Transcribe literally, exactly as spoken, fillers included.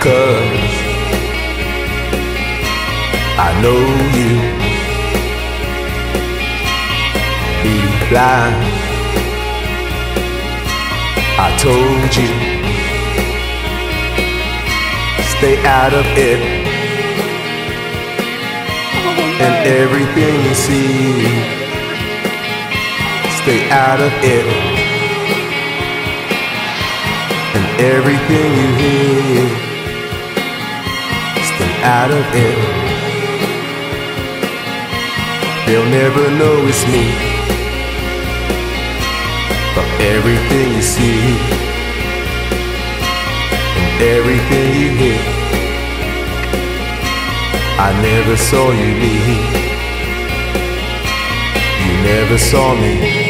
'cause I know you. Be blind, I told you. Stay out of it, and everything you see. Stay out of it, and everything you hear. Stay out of it. They'll never know it's me, but everything you see and everything you hear, I never saw you leave. You never saw me.